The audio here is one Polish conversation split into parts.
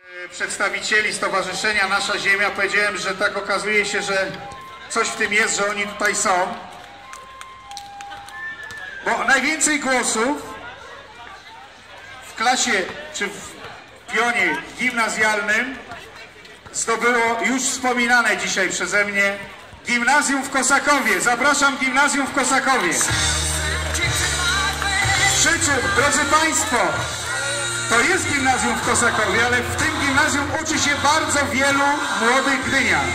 Przedstawicieli Stowarzyszenia Nasza Ziemia powiedziałem, że tak okazuje się, że coś w tym jest, że oni tutaj są. Bo najwięcej głosów w klasie czy w pionie gimnazjalnym zdobyło już wspominane dzisiaj przeze mnie Gimnazjum w Kosakowie. Zapraszam, Gimnazjum w Kosakowie. Drodzy Państwo, to jest Gimnazjum w Kosakowie, ale w tym gimnazjum uczy się bardzo wielu młodych gdynian.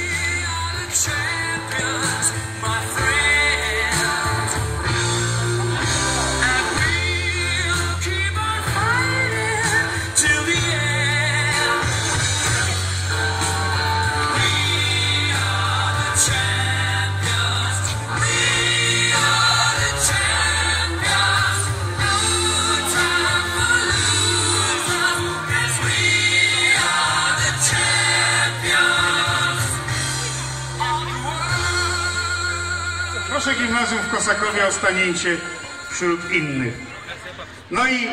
Proszę Gimnazjum w Kosakowie o stanięcie wśród innych. No i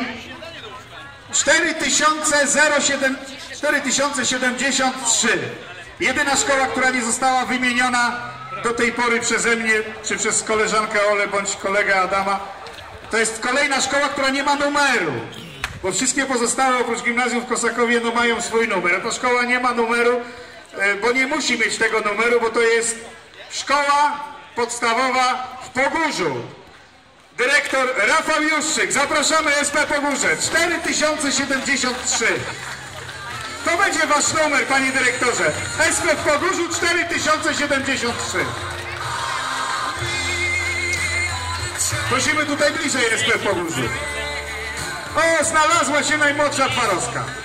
4073. Jedyna szkoła, która nie została wymieniona do tej pory przeze mnie, czy przez koleżankę Olę, bądź kolegę Adama. To jest kolejna szkoła, która nie ma numeru. Bo wszystkie pozostałe oprócz Gimnazjum w Kosakowie no mają swój numer. A ta szkoła nie ma numeru, bo nie musi mieć tego numeru, bo to jest szkoła podstawowa w Pogórzu. Dyrektor Rafał Juszczyk. Zapraszamy, SP Pogórze. 4073. To będzie wasz numer, panie dyrektorze. SP w Pogórzu 4073. Prosimy tutaj bliżej SP w Pogórzu. O, znalazła się najmłodsza Twarowska.